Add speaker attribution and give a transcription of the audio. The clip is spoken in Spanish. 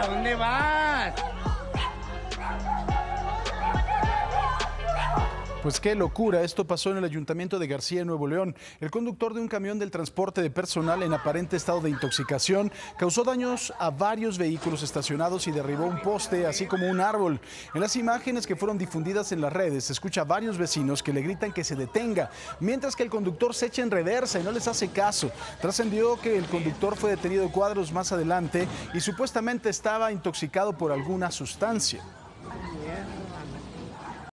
Speaker 1: ¿A dónde vas?
Speaker 2: Pues qué locura, esto pasó en el Ayuntamiento de García, Nuevo León. El conductor de un camión del transporte de personal en aparente estado de intoxicación causó daños a varios vehículos estacionados y derribó un poste, así como un árbol. En las imágenes que fueron difundidas en las redes se escucha a varios vecinos que le gritan que se detenga, mientras que el conductor se echa en reversa y no les hace caso. Trascendió que el conductor fue detenido cuadros más adelante y supuestamente estaba intoxicado por alguna sustancia.